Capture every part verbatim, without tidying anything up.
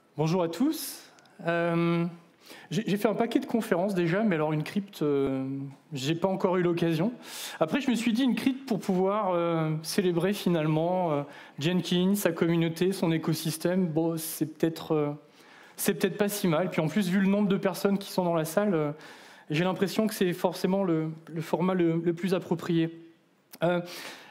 Bonjour à tous. Euh, j'ai fait un paquet de conférences déjà, mais alors une crypte, euh, j'ai pas encore eu l'occasion. Après, je me suis dit une crypte pour pouvoir euh, célébrer finalement euh, Jenkins, sa communauté, son écosystème. Bon, c'est peut-être, euh, c'est peut-être pas si mal. Puis en plus, vu le nombre de personnes qui sont dans la salle, euh, j'ai l'impression que c'est forcément le, le format le, le plus approprié. Euh,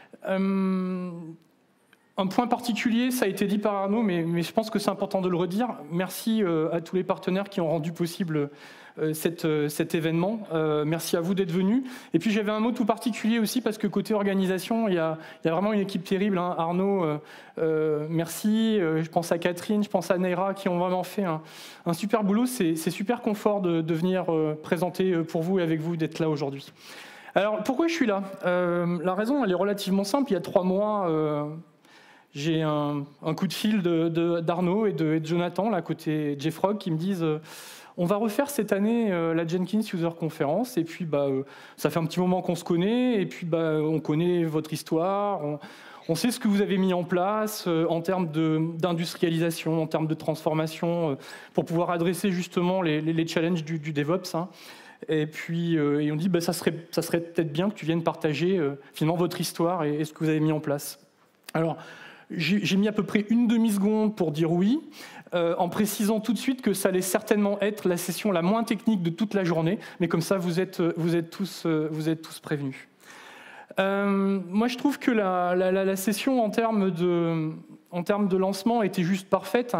euh, Un point particulier, ça a été dit par Arnaud, mais, mais je pense que c'est important de le redire. Merci euh, à tous les partenaires qui ont rendu possible euh, cette, euh, cet événement. Euh, merci à vous d'être venus. Et puis j'avais un mot tout particulier aussi, parce que côté organisation, il y a, il y a vraiment une équipe terrible. Hein. Arnaud, euh, euh, merci. Euh, je pense à Catherine, je pense à Neira, qui ont vraiment fait un, un super boulot. C'est super confort de, de venir euh, présenter pour vous et avec vous, d'être là aujourd'hui. Alors, pourquoi je suis là? euh, La raison, elle est relativement simple. Il y a trois mois... Euh, J'ai un, un coup de fil d'Arnaud et, et de Jonathan, là, côté JFrog, qui me disent euh, on va refaire cette année euh, la Jenkins User Conference, et puis bah, euh, ça fait un petit moment qu'on se connaît, et puis bah, on connaît votre histoire, on, on sait ce que vous avez mis en place euh, en termes d'industrialisation, en termes de transformation, euh, pour pouvoir adresser justement les, les, les challenges du, du DevOps. Hein. Et puis euh, et on dit bah, ça serait, ça serait peut-être bien que tu viennes partager euh, finalement votre histoire et, et ce que vous avez mis en place. Alors, j'ai mis à peu près une demi-seconde pour dire oui, euh, en précisant tout de suite que ça allait certainement être la session la moins technique de toute la journée, mais comme ça, vous êtes, vous êtes, tous, vous êtes tous prévenus. Euh, moi, je trouve que la, la, la session, en termes de, en termes de lancement, était juste parfaite.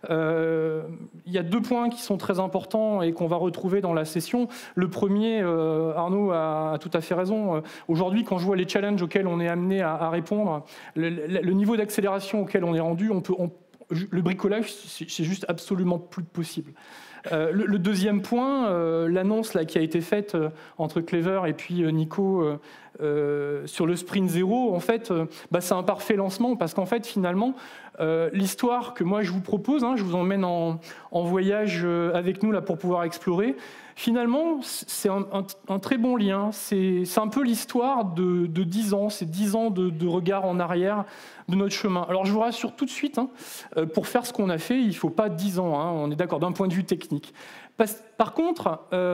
Euh, il y a deux points qui sont très importants et qu'on va retrouver dans la session. Le premier, euh, Arnaud a, a tout à fait raison. Aujourd'hui, quand je vois les challenges auxquels on est amené à, à répondre, le, le, le niveau d'accélération auquel on est rendu, on peut, on, le bricolage, c'est juste absolument plus possible. Euh, le, le deuxième point, euh, l'annonce qui a été faite euh, entre Clever et puis euh, Nico euh, euh, sur le sprint zéro, en fait, euh, bah, c'est un parfait lancement parce qu'en fait, finalement, euh, l'histoire que moi je vous propose, hein, je vous emmène en, en voyage euh, avec nous là pour pouvoir explorer. Finalement, c'est un, un, un très bon lien. C'est un peu l'histoire de, de dix ans, c'est dix ans de, de regard en arrière de notre chemin. Alors, je vous rassure tout de suite, hein, pour faire ce qu'on a fait, il ne faut pas dix ans, hein, on est d'accord, d'un point de vue technique. Par, par contre,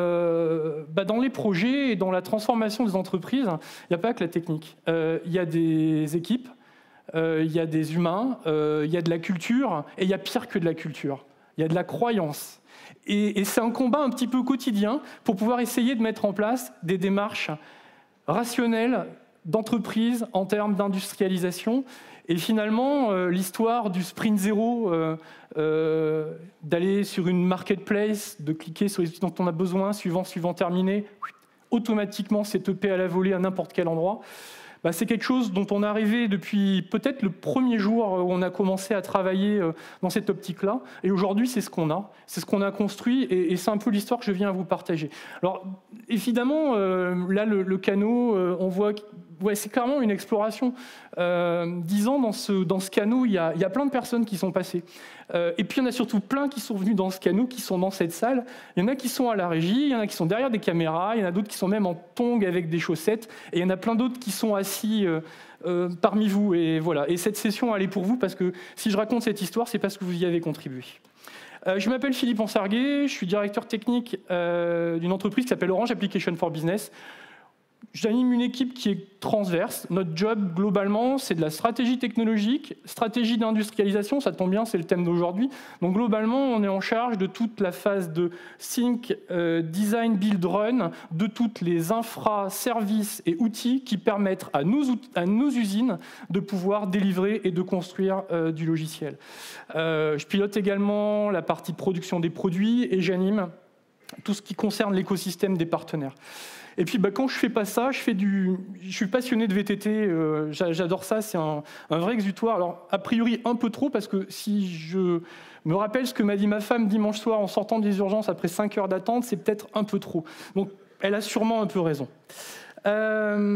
euh, bah dans les projets et dans la transformation des entreprises, il n'y a pas que la technique. Euh, il y a des équipes, euh, il y a des humains, euh, il y a de la culture, et il y a pire que de la culture. Il y a de la croyance. Et, et c'est un combat un petit peu quotidien pour pouvoir essayer de mettre en place des démarches rationnelles d'entreprise en termes d'industrialisation. Et finalement, euh, l'histoire du sprint zéro, euh, euh, d'aller sur une marketplace, de cliquer sur les outils dont on a besoin, suivant, suivant, terminé, automatiquement c'est E P à la volée à n'importe quel endroit. Bah, c'est quelque chose dont on est arrivé depuis peut-être le premier jour où on a commencé à travailler dans cette optique-là. Et aujourd'hui, c'est ce qu'on a. C'est ce qu'on a construit et, et c'est un peu l'histoire que je viens à vous partager. Alors, évidemment, euh, là, le, le canot, euh, on voit... Ouais, c'est clairement une exploration. Euh, dix ans, dans ce, dans ce canot, il y, a, il y a plein de personnes qui sont passées. Euh, et puis, il y en a surtout plein qui sont venus dans ce canot, qui sont dans cette salle. Il y en a qui sont à la régie, il y en a qui sont derrière des caméras, il y en a d'autres qui sont même en tongs avec des chaussettes, et il y en a plein d'autres qui sont assis euh, euh, parmi vous. Et voilà. Et cette session, elle est pour vous, parce que si je raconte cette histoire, c'est parce que vous y avez contribué. Euh, je m'appelle Philippe Ansarguet, je suis directeur technique euh, d'une entreprise qui s'appelle Orange Application for Business. J'anime une équipe qui est transverse. Notre job, globalement, c'est de la stratégie technologique, stratégie d'industrialisation, ça tombe bien, c'est le thème d'aujourd'hui. Donc, globalement, on est en charge de toute la phase de Think, euh, Design, Build, Run, de toutes les infra, services et outils qui permettent à nos, à nos usines de pouvoir délivrer et de construire euh, du logiciel. Euh, je pilote également la partie production des produits et j'anime tout ce qui concerne l'écosystème des partenaires. Et puis, bah, quand je fais pas ça, je fais du, je suis passionné de V T T. Euh, J'adore ça. C'est un, un vrai exutoire. Alors, a priori, un peu trop, parce que si je me rappelle ce que m'a dit ma femme dimanche soir en sortant des urgences après cinq heures d'attente, c'est peut-être un peu trop. Donc, elle a sûrement un peu raison. Euh,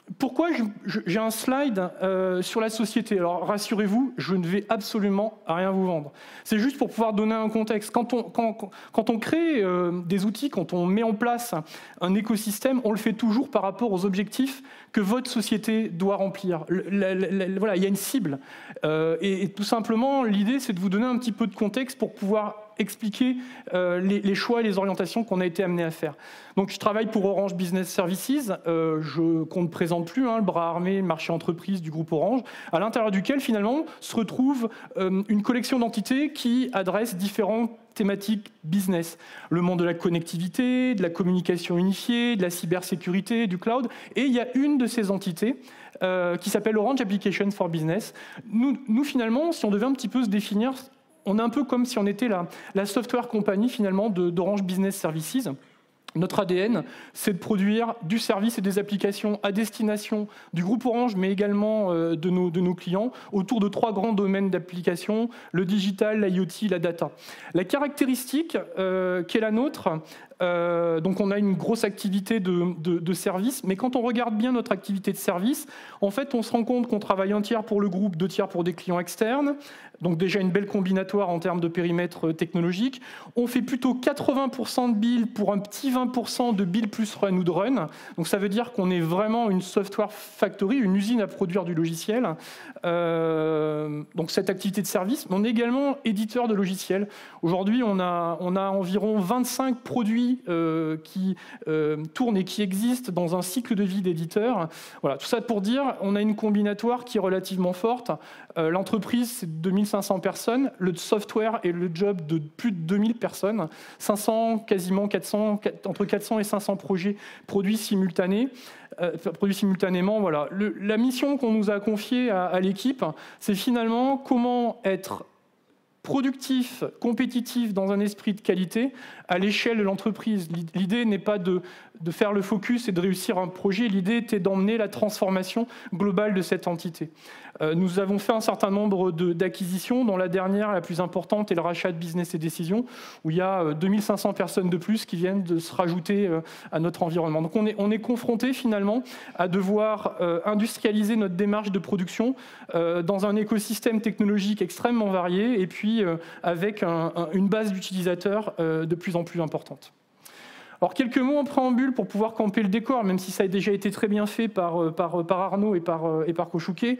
Pourquoi j'ai un slide euh, sur la société? Alors rassurez-vous, je ne vais absolument rien vous vendre. C'est juste pour pouvoir donner un contexte. Quand on, quand, quand on crée euh, des outils, quand on met en place un écosystème, on le fait toujours par rapport aux objectifs que votre société doit remplir. Le, la, la, la, voilà, il y a une cible. Euh, et, et tout simplement, l'idée, c'est de vous donner un petit peu de contexte pour pouvoir expliquer euh, les, les choix et les orientations qu'on a été amené à faire. Donc, je travaille pour Orange Business Services. Euh, je, qu'on ne présente plus, hein, le bras armé, le marché entreprise du groupe Orange, à l'intérieur duquel, finalement, se retrouve euh, une collection d'entités qui adressent différentes thématiques business. Le monde de la connectivité, de la communication unifiée, de la cybersécurité, du cloud. Et il y a une de ces entités euh, qui s'appelle Orange Applications for Business. Nous, nous, finalement, si on devait un petit peu se définir, on est un peu comme si on était la, la software compagnie, finalement, d'Orange Business Services. Notre A D N, c'est de produire du service et des applications à destination du groupe Orange, mais également euh, de, nos, de nos clients, autour de trois grands domaines d'application, le digital, l'IoT, la data. La caractéristique euh, qui est la nôtre, euh, donc on a une grosse activité de, de, de service, mais quand on regarde bien notre activité de service, en fait, on se rend compte qu'on travaille un tiers pour le groupe, deux tiers pour des clients externes, donc déjà une belle combinatoire en termes de périmètre technologique. On fait plutôt quatre-vingts pour cent de build pour un petit vingt pour cent de build plus run ou de run. Donc ça veut dire qu'on est vraiment une software factory, une usine à produire du logiciel. Euh, donc cette activité de service, mais on est également éditeur de logiciels. Aujourd'hui, on a, on a environ vingt-cinq produits euh, qui euh, tournent et qui existent dans un cycle de vie d'éditeur. Voilà, tout ça pour dire, on a une combinatoire qui est relativement forte. Euh, L'entreprise, c'est deux mille cinq cents personnes. Le software est le job de plus de deux mille personnes. cinq cents, quasiment quatre cents, entre quatre cents et cinq cents projets produits simultanés. Euh, produits simultanément, voilà. Le, la mission qu'on nous a confiée à, à l'équipe, c'est finalement comment être productif, compétitif dans un esprit de qualité à l'échelle de l'entreprise. L'idée n'est pas de, de faire le focus et de réussir un projet, l'idée était d'emmener la transformation globale de cette entité. Euh, nous avons fait un certain nombre d'acquisitions, dont la dernière, la plus importante, est le rachat de Business et Décisions, où il y a euh, deux mille cinq cents personnes de plus qui viennent de se rajouter euh, à notre environnement. Donc on est, on est confronté finalement à devoir euh, industrialiser notre démarche de production euh, dans un écosystème technologique extrêmement varié et puis euh, avec un, un, une base d'utilisateurs euh, de plus en plus importante. Alors, quelques mots en préambule pour pouvoir camper le décor, même si ça a déjà été très bien fait par, par, par Arnaud et par, et par Kochouquet.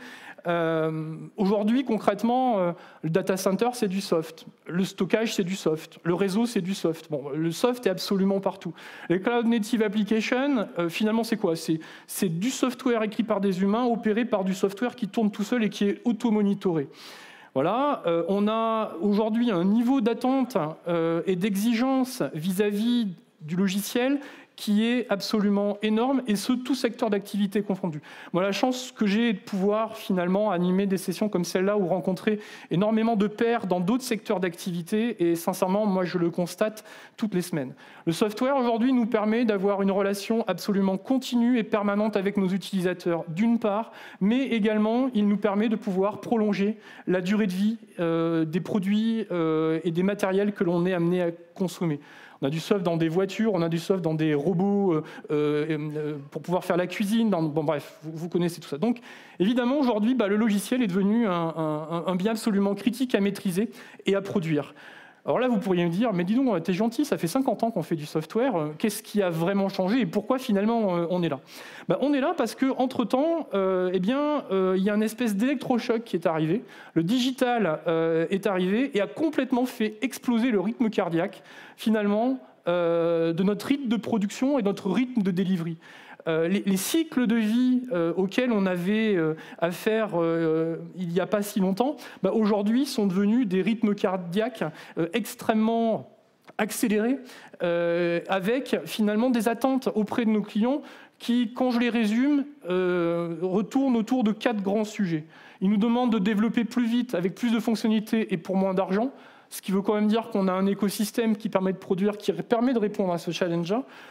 Euh, Aujourd'hui, concrètement, euh, le data center, c'est du soft. Le stockage, c'est du soft. Le réseau, c'est du soft. Bon, le soft est absolument partout. Les Cloud Native Applications, euh, finalement, c'est quoi? C'est du software écrit par des humains, opéré par du software qui tourne tout seul et qui est auto-monitoré. Voilà, euh, on a aujourd'hui un niveau d'attente euh, et d'exigence vis-à-vis du logiciel qui est absolument énorme, et ce, tout secteur d'activité confondu. Moi, la chance que j'ai de pouvoir finalement animer des sessions comme celle-là ou rencontrer énormément de pairs dans d'autres secteurs d'activité, et sincèrement, moi, je le constate toutes les semaines. Le software, aujourd'hui, nous permet d'avoir une relation absolument continue et permanente avec nos utilisateurs, d'une part, mais également, il nous permet de pouvoir prolonger la durée de vie euh, des produits euh, et des matériels que l'on est amené à consommer. On a du soft dans des voitures, on a du soft dans des robots euh, euh, pour pouvoir faire la cuisine. Dans, bon, bref, vous, vous connaissez tout ça. Donc, évidemment, aujourd'hui, bah, le logiciel est devenu un, un, un bien absolument critique à maîtriser et à produire. Alors là, vous pourriez me dire, mais dis donc, t'es gentil, ça fait cinquante ans qu'on fait du software, qu'est-ce qui a vraiment changé et pourquoi finalement euh, on est là? Ben, on est là parce qu'entre-temps, euh, eh bien, euh, il y a une espèce d'électrochoc qui est arrivé. Le digital euh, est arrivé et a complètement fait exploser le rythme cardiaque, finalement, euh, de notre rythme de production et notre rythme de delivery. Euh, les, les cycles de vie euh, auxquels on avait euh, affaire euh, il n'y a pas si longtemps, bah, aujourd'hui sont devenus des rythmes cardiaques euh, extrêmement accélérés, euh, avec finalement des attentes auprès de nos clients qui, quand je les résume, euh, retournent autour de quatre grands sujets. Ils nous demandent de développer plus vite, avec plus de fonctionnalités et pour moins d'argent, ce qui veut quand même dire qu'on a un écosystème qui permet de produire, qui permet de répondre à ce challenge-là.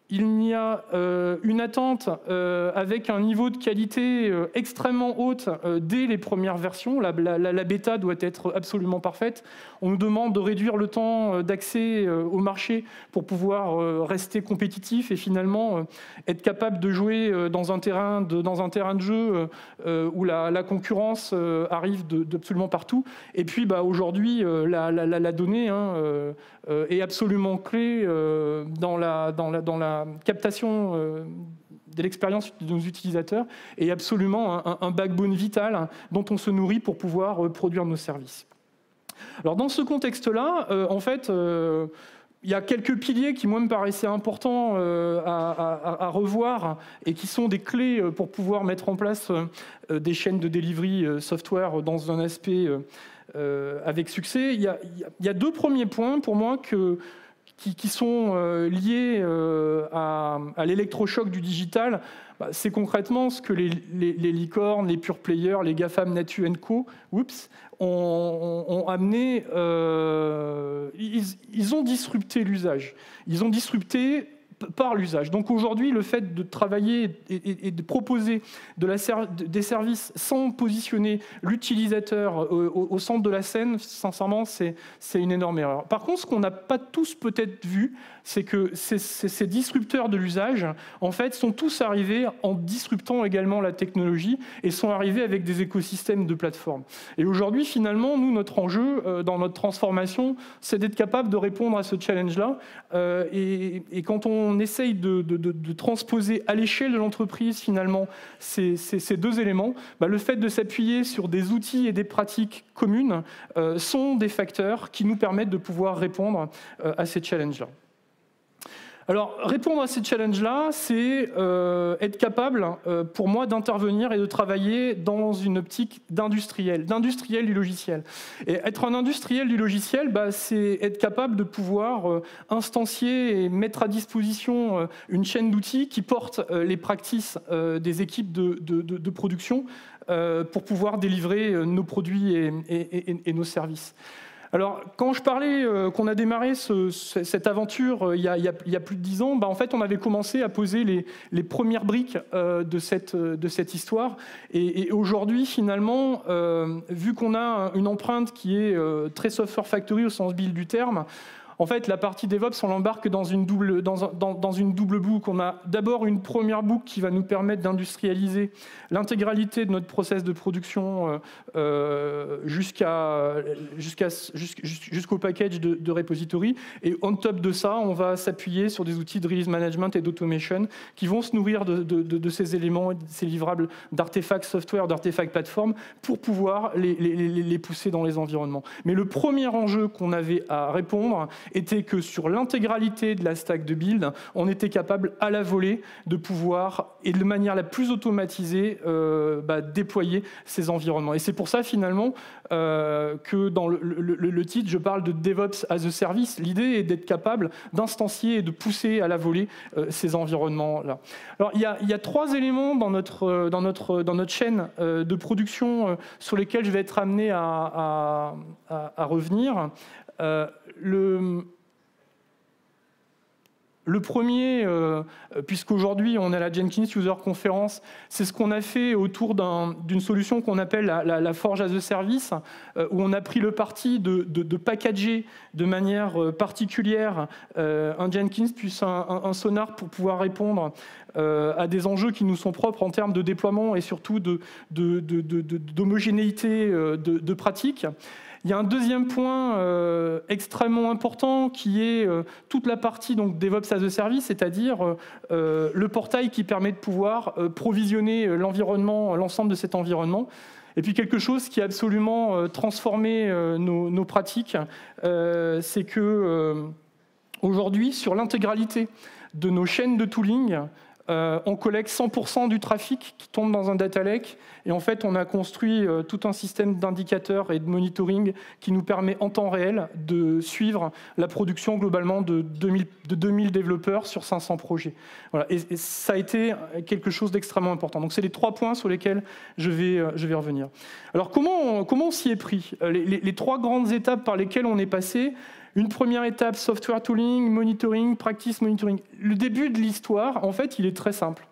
il y a euh, une attente euh, avec un niveau de qualité euh, extrêmement haute euh, dès les premières versions. La, la, la bêta doit être absolument parfaite. On nous demande de réduire le temps d'accès euh, au marché pour pouvoir euh, rester compétitif et finalement euh, être capable de jouer euh, dans, un terrain de, dans un terrain de jeu euh, où la, la concurrence euh, arrive d'absolument partout. Et puis bah, aujourd'hui, euh, la, la, la donnée hein, euh, euh, est absolument clé euh, dans la, dans la, dans la captation euh, de l'expérience de nos utilisateurs et absolument un, un backbone vital hein, dont on se nourrit pour pouvoir euh, produire nos services. Alors dans ce contexte-là, euh, en fait, euh, il y a quelques piliers qui, moi, me paraissaient importants euh, à, à, à revoir et qui sont des clés pour pouvoir mettre en place euh, des chaînes de delivery euh, software dans un aspect euh, euh, avec succès. Il y, a, il y a deux premiers points pour moi que Qui, qui sont euh, liés euh, à, à l'électrochoc du digital, bah, c'est concrètement ce que les, les, les licornes, les pure players, les GAFAM, Natu and Co, oups, ont, ont, ont amené. Euh, ils, ils ont disrupté l'usage. Ils ont disrupté par l'usage. Donc aujourd'hui, le fait de travailler et, et, et de proposer de la ser des services sans positionner l'utilisateur au, au, au centre de la scène, sincèrement, c'est une énorme erreur. Par contre, ce qu'on n'a pas tous peut-être vu, c'est que ces, ces, ces disrupteurs de l'usage, en fait, sont tous arrivés en disruptant également la technologie et sont arrivés avec des écosystèmes de plateformes. Et aujourd'hui, finalement, nous, notre enjeu euh, dans notre transformation, c'est d'être capable de répondre à ce challenge-là. Euh, et, et quand on essaye de, de, de, de transposer à l'échelle de l'entreprise, finalement, ces, ces, ces deux éléments, bah, le fait de s'appuyer sur des outils et des pratiques communes euh, sont des facteurs qui nous permettent de pouvoir répondre euh, à ces challenges-là. Alors, répondre à ces challenges-là, c'est euh, être capable, euh, pour moi, d'intervenir et de travailler dans une optique d'industriel, d'industriel du logiciel. Et être un industriel du logiciel, bah, c'est être capable de pouvoir euh, instancier et mettre à disposition euh, une chaîne d'outils qui porte euh, les practices euh, des équipes de, de, de, de production euh, pour pouvoir délivrer euh, nos produits et, et, et, et nos services. Alors, quand je parlais euh, qu'on a démarré ce, cette aventure euh, il, y a, il, y a, il y a plus de dix ans, bah, en fait, on avait commencé à poser les, les premières briques euh, de, cette, de cette histoire. Et, et aujourd'hui, finalement, euh, vu qu'on a une empreinte qui est euh, très software factory au sens build du terme, en fait, la partie DevOps, on l'embarque dans une double, dans, dans, dans une double boucle. On a d'abord une première boucle qui va nous permettre d'industrialiser l'intégralité de notre process de production euh, jusqu'à, jusqu'à, jusqu'au package de, de repository. Et on top de ça, on va s'appuyer sur des outils de release management et d'automation qui vont se nourrir de, de, de, de ces éléments, de ces livrables d'artefacts software, d'artefacts plateforme pour pouvoir les, les, les, les pousser dans les environnements. Mais le premier enjeu qu'on avait à répondre était que sur l'intégralité de la stack de build, on était capable à la volée de pouvoir, et de manière la plus automatisée, euh, bah, déployer ces environnements. Et c'est pour ça, finalement, euh, que dans le, le, le titre, je parle de DevOps as a Service. L'idée est d'être capable d'instancier et de pousser à la volée euh, ces environnements-là. Alors, il y a, il y a trois éléments dans notre, dans notre, dans notre chaîne euh, de production euh, sur lesquels je vais être amené à, à, à, à revenir. Euh, le, le premier, euh, puisqu'aujourd'hui on est à la Jenkins User Conference, c'est ce qu'on a fait autour d'une solution qu'on appelle la, la, la Forge as a Service, euh, où on a pris le parti de, de, de packager de manière particulière euh, un Jenkins plus un, un, un Sonar pour pouvoir répondre euh, à des enjeux qui nous sont propres en termes de déploiement et surtout d'homogénéité de, de, de, de, de, de pratiques. Il y a un deuxième point euh, extrêmement important qui est euh, toute la partie donc, DevOps as a Service, c'est-à-dire euh, le portail qui permet de pouvoir euh, provisionner l'environnement, l'ensemble de cet environnement. Et puis quelque chose qui a absolument euh, transformé euh, nos, nos pratiques, euh, c'est que euh, aujourd'hui, sur l'intégralité de nos chaînes de tooling, Euh, on collecte cent pour cent du trafic qui tombe dans un data lake et en fait on a construit euh, tout un système d'indicateurs et de monitoring qui nous permet en temps réel de suivre la production globalement de deux mille, de deux mille développeurs sur cinq cents projets. Voilà. Et, et ça a été quelque chose d'extrêmement important. Donc c'est les trois points sur lesquels je vais, euh, je vais revenir. Alors comment on, comment on s'y est pris ? les, les, les trois grandes étapes par lesquelles on est passé. Une première étape, software tooling, monitoring, practice monitoring. Le début de l'histoire, en fait, il est très simple.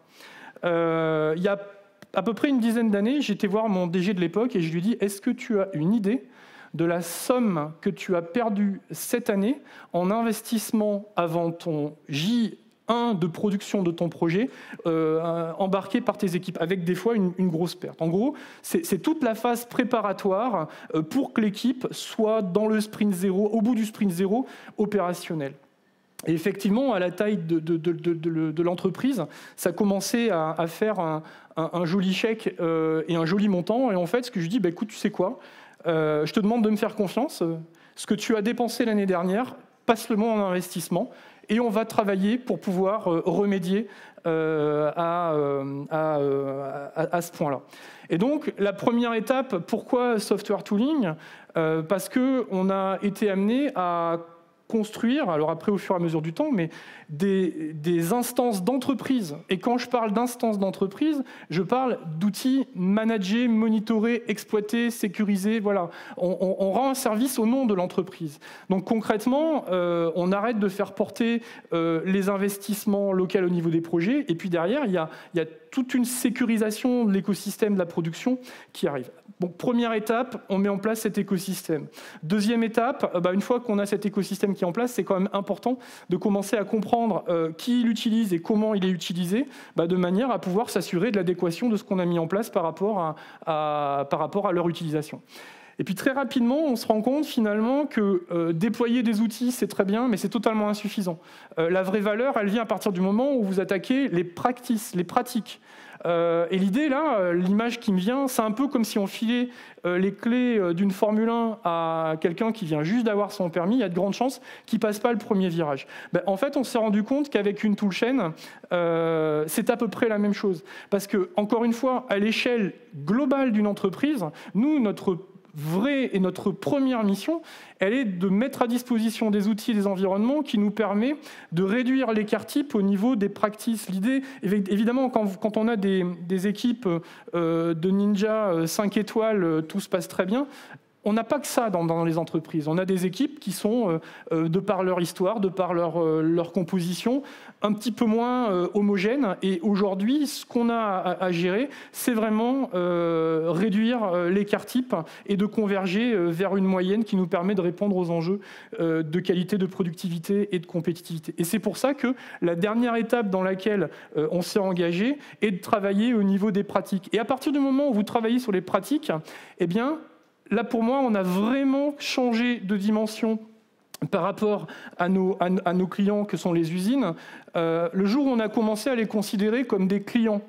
Euh, il y a à peu près une dizaine d'années, j'étais voir mon D G de l'époque et je lui ai dit, est-ce que tu as une idée de la somme que tu as perdue cette année en investissement avant ton J un de production de ton projet euh, embarqué par tes équipes, avec des fois une, une grosse perte. En gros, c'est toute la phase préparatoire euh, pour que l'équipe soit dans le sprint zéro, au bout du sprint zéro, opérationnel. Et effectivement, à la taille de, de, de, de, de l'entreprise, ça commençait à, à faire un, un, un joli chèque euh, et un joli montant. Et en fait, ce que je dis, bah, écoute, tu sais quoi, euh, je te demande de me faire confiance. Ce que tu as dépensé l'année dernière, passe-le-moi en investissement. Et on va travailler pour pouvoir euh, remédier euh, à, euh, à, euh, à, à ce point-là. Et donc, la première étape, pourquoi software tooling ? euh, Parce qu'on a été amené à construire, alors après au fur et à mesure du temps, mais des, des instances d'entreprise. Et quand je parle d'instances d'entreprise, je parle d'outils managés, monitorés, exploités, sécurisés. Voilà, on, on, on rend un service au nom de l'entreprise. Donc concrètement, euh, on arrête de faire porter euh, les investissements locaux au niveau des projets. Et puis derrière, il y a, il y a toute une sécurisation de l'écosystème de la production qui arrive. Donc, première étape, on met en place cet écosystème. Deuxième étape, bah, une fois qu'on a cet écosystème qui est en place, c'est quand même important de commencer à comprendre euh, qui l'utilise et comment il est utilisé, bah, de manière à pouvoir s'assurer de l'adéquation de ce qu'on a mis en place par rapport à, à, par rapport à leur utilisation. Et puis très rapidement, on se rend compte finalement que euh, déployer des outils, c'est très bien, mais c'est totalement insuffisant. Euh, la vraie valeur, elle vient à partir du moment où vous attaquez les practices, les pratiques. Euh, et l'idée, là, euh, l'image qui me vient, c'est un peu comme si on filait euh, les clés euh, d'une Formule un à quelqu'un qui vient juste d'avoir son permis. Il y a de grandes chances qu'il ne passe pas le premier virage. Ben, en fait, on s'est rendu compte qu'avec une toolchain, euh, c'est à peu près la même chose. Parce que, encore une fois, à l'échelle globale d'une entreprise, nous, notre vraie et notre première mission, elle est de mettre à disposition des outils et des environnements qui nous permettent de réduire l'écart type au niveau des practices. L'idée, évidemment, quand, quand on a des, des équipes euh, de ninja cinq étoiles, tout se passe très bien. On n'a pas que ça dans, dans les entreprises. On a des équipes qui sont, euh, de par leur histoire, de par leur, euh, leur composition, un petit peu moins euh, homogènes. Et aujourd'hui, ce qu'on a à, à gérer, c'est vraiment euh, réduire euh, l'écart type et de converger euh, vers une moyenne qui nous permet de répondre aux enjeux euh, de qualité, de productivité et de compétitivité. Et c'est pour ça que la dernière étape dans laquelle euh, on s'est engagé est de travailler au niveau des pratiques. Et à partir du moment où vous travaillez sur les pratiques, eh bien, là, pour moi, on a vraiment changé de dimension par rapport à nos, à, à nos clients que sont les usines. Euh, le jour où on a commencé à les considérer comme des clients,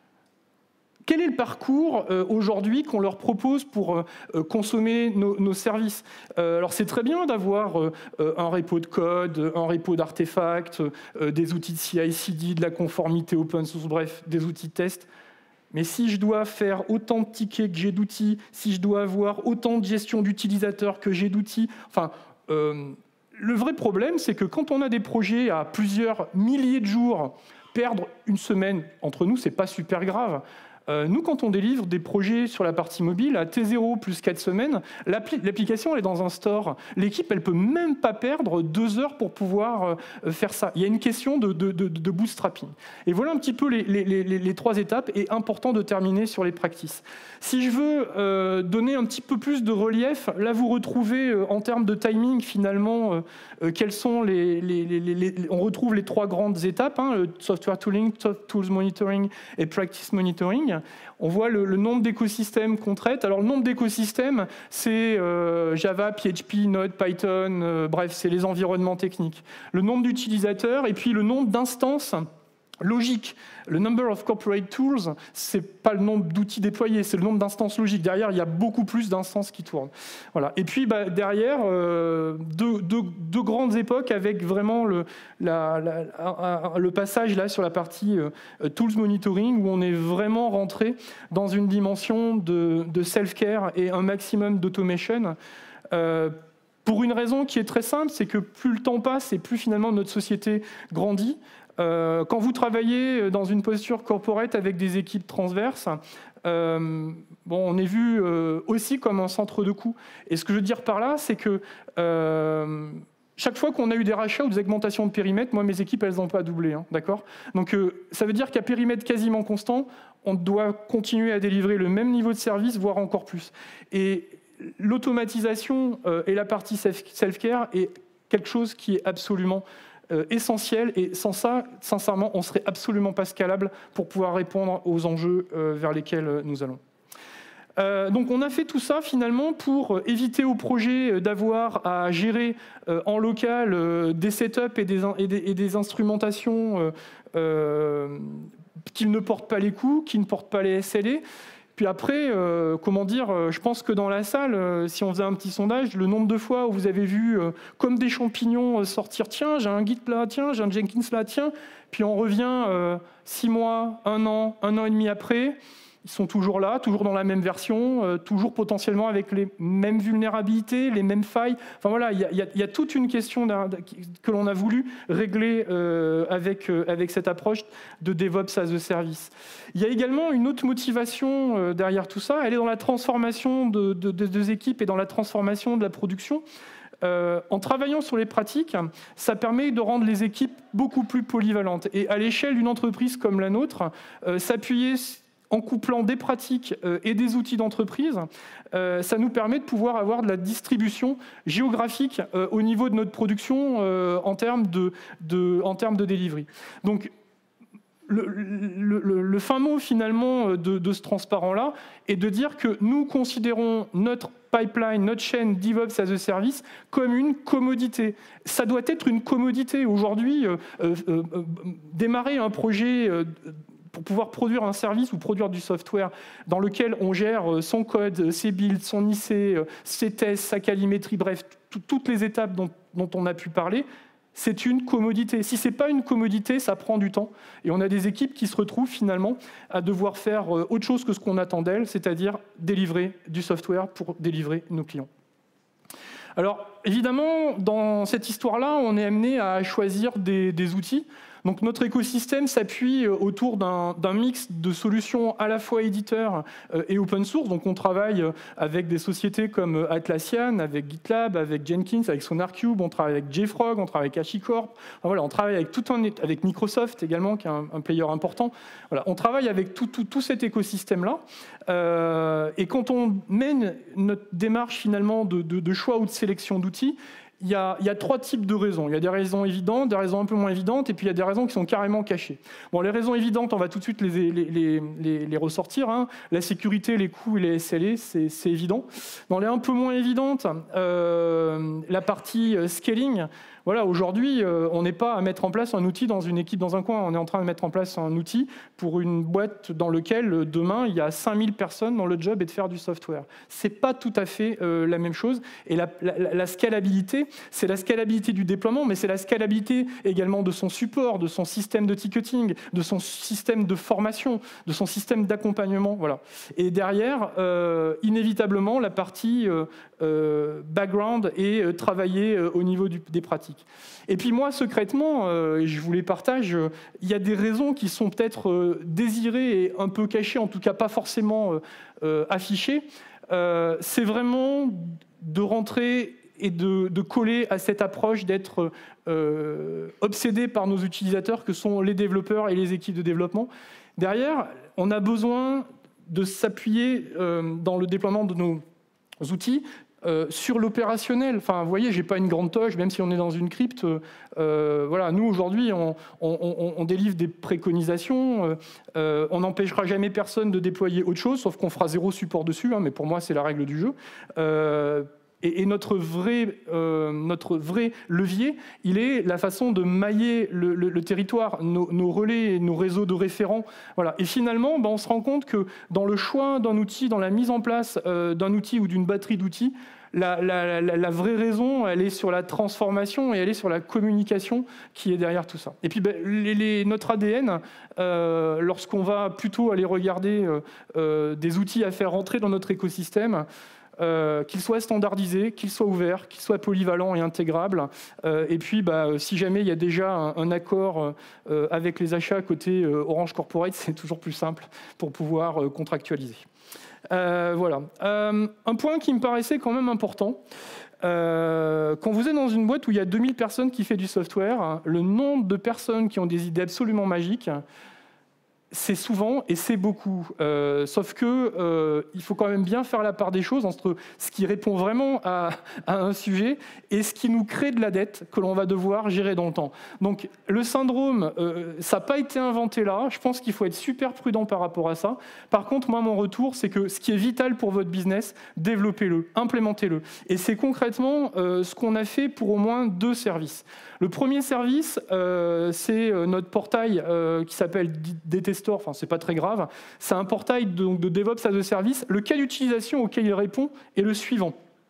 quel est le parcours euh, aujourd'hui qu'on leur propose pour euh, consommer nos, nos services ? euh, Alors, c'est très bien d'avoir euh, un repo de code, un repo d'artefacts, euh, des outils de C I C D, de la conformité open source, bref, des outils de test. Mais si je dois faire autant de tickets que j'ai d'outils, si je dois avoir autant de gestion d'utilisateurs que j'ai d'outils, enfin, euh, le vrai problème, c'est que quand on a des projets à plusieurs milliers de jours, perdre une semaine entre nous, c'est pas super grave. Euh, nous, quand on délivre des projets sur la partie mobile, à T zéro plus quatre semaines, l'application elle est dans un store. L'équipe, elle peut même pas perdre deux heures pour pouvoir euh, faire ça. Il y a une question de, de, de, de bootstrapping. Et voilà un petit peu les, les, les, les trois étapes, et important de terminer sur les practices. Si je veux euh, donner un petit peu plus de relief, là, vous retrouvez euh, en termes de timing, finalement, euh, euh, quels sont les, les, les, les, les... On retrouve les trois grandes étapes, hein, le software tooling, tools monitoring et practice monitoring. On voit le, le nombre d'écosystèmes qu'on traite. Alors, le nombre d'écosystèmes, c'est euh, Java, P H P, Node, Python, euh, bref, c'est les environnements techniques. Le nombre d'utilisateurs et puis le nombre d'instances logiques. Le number of corporate tools, c'est pas le nombre d'outils déployés, c'est le nombre d'instances logiques. Derrière, il y a beaucoup plus d'instances qui tournent. Voilà. Et puis, bah, derrière, euh, deux, deux, deux grandes époques avec vraiment le, la, la, le passage là sur la partie euh, tools monitoring, où on est vraiment rentré dans une dimension de, de self-care et un maximum d'automation. Euh, pour une raison qui est très simple, c'est que plus le temps passe et plus finalement notre société grandit. Euh, quand vous travaillez dans une posture corporate avec des équipes transverses, euh, bon, on est vu euh, aussi comme un centre de coût. Et ce que je veux dire par là, c'est que euh, chaque fois qu'on a eu des rachats ou des augmentations de périmètre, moi, mes équipes, elles n'ont pas doublé, hein, d'accord ? Donc, euh, ça veut dire qu'à périmètre quasiment constant, on doit continuer à délivrer le même niveau de service, voire encore plus. Et l'automatisation euh, et la partie self-care est quelque chose qui est absolument euh, essentiel. Et sans ça, sincèrement, on ne serait absolument pas scalable pour pouvoir répondre aux enjeux euh, vers lesquels nous allons. Euh, donc on a fait tout ça finalement pour éviter au projet d'avoir à gérer euh, en local euh, des setups et des, et des, et des instrumentations euh, euh, qui ne portent pas les coûts, qui ne portent pas les S L A. Puis après, euh, comment dire, euh, je pense que dans la salle, euh, si on faisait un petit sondage, le nombre de fois où vous avez vu euh, comme des champignons euh, sortir, tiens, j'ai un Git là, tiens, j'ai un Jenkins là, tiens, puis on revient euh, six mois, un an, un an et demi après, ils sont toujours là, toujours dans la même version, euh, toujours potentiellement avec les mêmes vulnérabilités, les mêmes failles. Enfin voilà, il y, y, y a toute une question que l'on a voulu régler euh, avec, euh, avec cette approche de DevOps as a Service. Il y a également une autre motivation euh, derrière tout ça, elle est dans la transformation de, de, de, des équipes et dans la transformation de la production. Euh, en travaillant sur les pratiques, ça permet de rendre les équipes beaucoup plus polyvalentes. Et à l'échelle d'une entreprise comme la nôtre, euh, s'appuyer en couplant des pratiques et des outils d'entreprise, euh, ça nous permet de pouvoir avoir de la distribution géographique euh, au niveau de notre production euh, en termes de, de, en termes de delivery. Donc, le, le, le, le fin mot finalement de, de ce transparent-là est de dire que nous considérons notre pipeline, notre chaîne DevOps as a Service comme une commodité. Ça doit être une commodité. Aujourd'hui, euh, euh, euh, démarrer un projet euh, pour pouvoir produire un service ou produire du software dans lequel on gère son code, ses builds, son I C, ses tests, sa calimétrie, bref, toutes les étapes dont, dont on a pu parler, c'est une commodité. Si ce n'est pas une commodité, ça prend du temps. Et on a des équipes qui se retrouvent finalement à devoir faire autre chose que ce qu'on attend d'elles, c'est-à-dire délivrer du software pour délivrer nos clients. Alors, évidemment, dans cette histoire-là, on est amené à choisir des, des outils. Donc notre écosystème s'appuie autour d'un mix de solutions à la fois éditeurs et open source. Donc on travaille avec des sociétés comme Atlassian, avec GitLab, avec Jenkins, avec SonarCube, on travaille avec JFrog, on travaille avec HashiCorp. Enfin, voilà, on travaille avec, tout un, avec Microsoft également, qui est un, un player important. Voilà, on travaille avec tout, tout, tout cet écosystème-là. Euh, et quand on mène notre démarche finalement de, de, de choix ou de sélection d'outils, Il y, a, il y a trois types de raisons. Il y a des raisons évidentes, des raisons un peu moins évidentes, et puis il y a des raisons qui sont carrément cachées. Bon, les raisons évidentes, on va tout de suite les, les, les, les, les ressortir. Hein. La sécurité, les coûts et les S L A, c'est évident. Dans les un peu moins évidentes, euh, la partie scaling, voilà, aujourd'hui, euh, on n'est pas à mettre en place un outil dans une équipe dans un coin. On est en train de mettre en place un outil pour une boîte dans laquelle, demain, il y a cinq mille personnes dont le job est de faire du software. Ce n'est pas tout à fait euh, la même chose. Et la, la, la scalabilité, c'est la scalabilité du déploiement, mais c'est la scalabilité également de son support, de son système de ticketing, de son système de formation, de son système d'accompagnement. Voilà. Et derrière, euh, inévitablement, la partie euh, euh, background et euh, travailler euh, au niveau du, des pratiques. Et puis moi, secrètement, euh, et je vous les partage, euh, il y a des raisons qui sont peut-être euh, désirées et un peu cachées, en tout cas pas forcément euh, euh, affichées. Euh, c'est vraiment de rentrer et de, de coller à cette approche d'être euh, obsédé par nos utilisateurs que sont les développeurs et les équipes de développement. Derrière, on a besoin de s'appuyer euh, dans le déploiement de nos outils Euh, sur l'opérationnel. Enfin, vous voyez, j'ai pas une grande toge, même si on est dans une crypte. Euh, voilà, nous aujourd'hui, on, on, on, on délivre des préconisations. Euh, on n'empêchera jamais personne de déployer autre chose, sauf qu'on fera zéro support dessus. Hein, mais pour moi, c'est la règle du jeu. Euh, Et, et notre, vrai, euh, notre vrai levier, il est la façon de mailler le, le, le territoire, nos, nos relais, nos réseaux de référents. Voilà. Et finalement, ben, on se rend compte que dans le choix d'un outil, dans la mise en place euh, d'un outil ou d'une batterie d'outils, la, la, la, la vraie raison, elle est sur la transformation et elle est sur la communication qui est derrière tout ça. Et puis, ben, les, les, notre A D N, euh, lorsqu'on va plutôt aller regarder euh, euh, des outils à faire rentrer dans notre écosystème, Euh, qu'il soit standardisé, qu'il soit ouvert, qu'il soit polyvalent et intégrable. Euh, et puis, bah, si jamais il y a déjà un, un accord euh, avec les achats côté euh, Orange Corporate, c'est toujours plus simple pour pouvoir euh, contractualiser. Euh, voilà. Euh, un point qui me paraissait quand même important, Euh, quand vous êtes dans une boîte où il y a deux mille personnes qui font du software, le nombre de personnes qui ont des idées absolument magiques, c'est souvent et c'est beaucoup. Euh, sauf que euh, il faut quand même bien faire la part des choses entre ce qui répond vraiment à, à un sujet et ce qui nous crée de la dette que l'on va devoir gérer dans le temps. Donc le syndrome, euh, ça n'a pas été inventé là. Je pense qu'il faut être super prudent par rapport à ça. Par contre, moi, mon retour, c'est que ce qui est vital pour votre business, développez-le, implémentez-le. Et c'est concrètement euh, ce qu'on a fait pour au moins deux services. Le premier service, euh, c'est notre portail euh, qui s'appelle D T Store, enfin c'est pas très grave. C'est un portail de, de DevOps as a Service. Le cas d'utilisation auquel il répond est le suivant.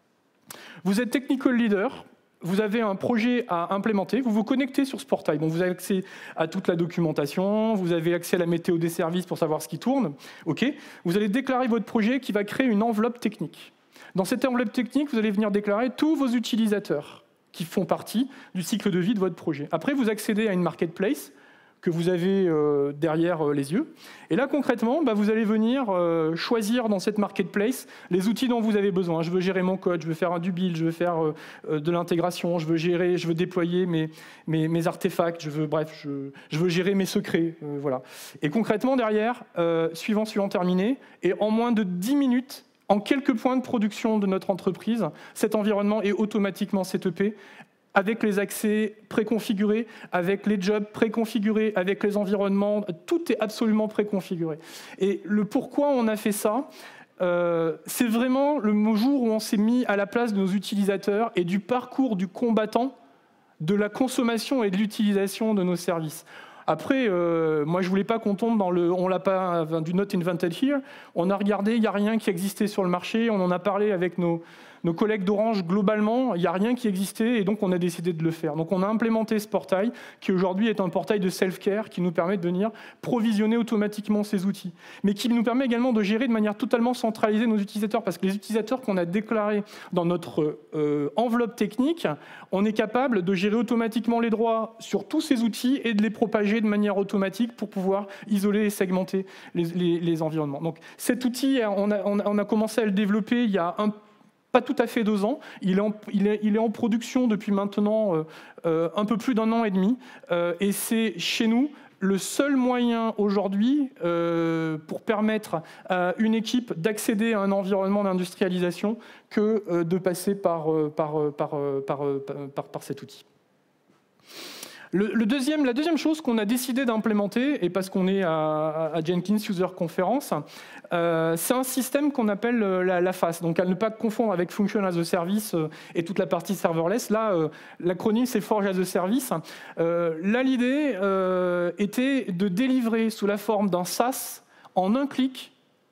Vous êtes technical leader, vous avez un projet à implémenter, vous vous connectez sur ce portail. Bon, vous avez accès à toute la documentation, vous avez accès à la météo des services pour savoir ce qui tourne. Okay. Vous allez déclarer votre projet qui va créer une enveloppe technique. Dans cette enveloppe technique, vous allez venir déclarer tous vos utilisateurs qui font partie du cycle de vie de votre projet. Après, vous accédez à une marketplace que vous avez euh, derrière euh, les yeux. Et là, concrètement, bah, vous allez venir euh, choisir dans cette marketplace les outils dont vous avez besoin. Je veux gérer mon code, je veux faire du build, je veux faire euh, de l'intégration, je veux gérer, je veux déployer mes, mes, mes artefacts, je veux, bref, je, je veux gérer mes secrets. Euh, voilà. Et concrètement, derrière, euh, suivant, suivant, terminé, et en moins de dix minutes, en quelques points de production de notre entreprise, cet environnement est automatiquement setupé avec les accès préconfigurés, avec les jobs préconfigurés, avec les environnements, tout est absolument préconfiguré. Et le pourquoi on a fait ça, euh, c'est vraiment le jour où on s'est mis à la place de nos utilisateurs et du parcours du combattant de la consommation et de l'utilisation de nos services. Après, euh, moi, je voulais pas qu'on tombe dans le « on l'a pas du not invented here ». On a regardé, il n'y a rien qui existait sur le marché. On en a parlé avec nos, nos collègues d'Orange. Globalement, il n'y a rien qui existait et donc on a décidé de le faire. Donc on a implémenté ce portail qui aujourd'hui est un portail de self-care qui nous permet de venir provisionner automatiquement ces outils, mais qui nous permet également de gérer de manière totalement centralisée nos utilisateurs, parce que les utilisateurs qu'on a déclarés dans notre euh, enveloppe technique, on est capable de gérer automatiquement les droits sur tous ces outils et de les propager de manière automatique pour pouvoir isoler et segmenter les, les, les environnements. Donc cet outil, on a, on a commencé à le développer il y a un, pas tout à fait deux ans. Il est en, il est, il est en production depuis maintenant euh, euh, un peu plus d'un an et demi. Euh, et c'est chez nous le seul moyen aujourd'hui euh, pour permettre à une équipe d'accéder à un environnement d'industrialisation que euh, de passer par, euh, par, euh, par, euh, par, euh, par, par cet outil. Le, le deuxième, la deuxième chose qu'on a décidé d'implémenter, et parce qu'on est à, à Jenkins User Conference, euh, c'est un système qu'on appelle la, la F A S, donc à ne pas confondre avec Function as a Service euh, et toute la partie serverless. Là, euh, l'acronyme, c'est Forge as a Service. Euh, là, l'idée euh, était de délivrer sous la forme d'un SaaS, en un clic,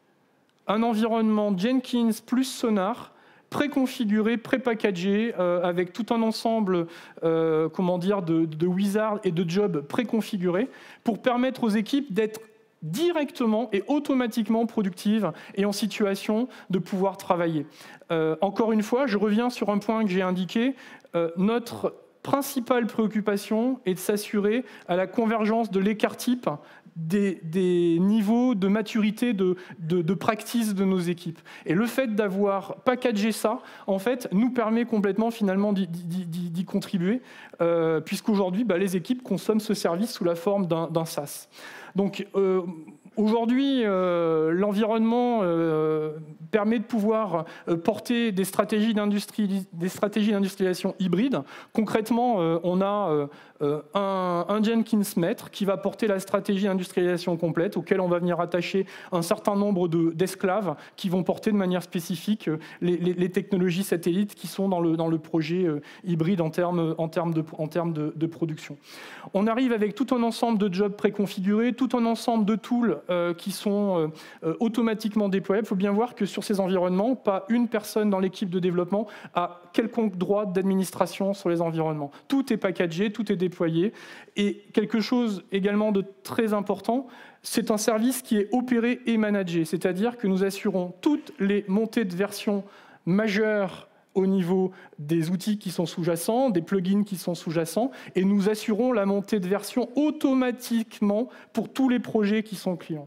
un environnement Jenkins plus Sonar, préconfiguré, prépackagé, euh, avec tout un ensemble euh, comment dire, de, de wizards et de jobs préconfigurés pour permettre aux équipes d'être directement et automatiquement productives et en situation de pouvoir travailler. Euh, encore une fois, je reviens sur un point que j'ai indiqué. Euh, notre principale préoccupation est de s'assurer à la convergence de l'écart type Des, des niveaux de maturité, de, de, de practice de nos équipes. Et le fait d'avoir packagé ça, en fait, nous permet complètement, finalement, d'y contribuer, euh, puisqu'aujourd'hui, bah, les équipes consomment ce service sous la forme d'un SaaS. Donc, euh, aujourd'hui, euh, l'environnement euh, permet de pouvoir euh, porter des stratégies d'industrialisation hybrides. Concrètement, euh, on a euh, un, un Jenkins maître qui va porter la stratégie d'industrialisation complète, auquel on va venir attacher un certain nombre d'esclaves qui vont porter de manière spécifique les, les, les technologies satellites qui sont dans le, dans le projet euh, hybride en termes, en termes, de, en termes de, de production. On arrive avec tout un ensemble de jobs préconfigurés, tout un ensemble de tools euh, qui sont euh, automatiquement déployables. Il faut bien voir que sur ces environnements, pas une personne dans l'équipe de développement a quelconque droit d'administration sur les environnements. Tout est packagé, tout est déployé. Et quelque chose également de très important, c'est un service qui est opéré et managé, c'est-à-dire que nous assurons toutes les montées de version majeures au niveau des outils qui sont sous-jacents, des plugins qui sont sous-jacents, et nous assurons la montée de version automatiquement pour tous les projets qui sont clients.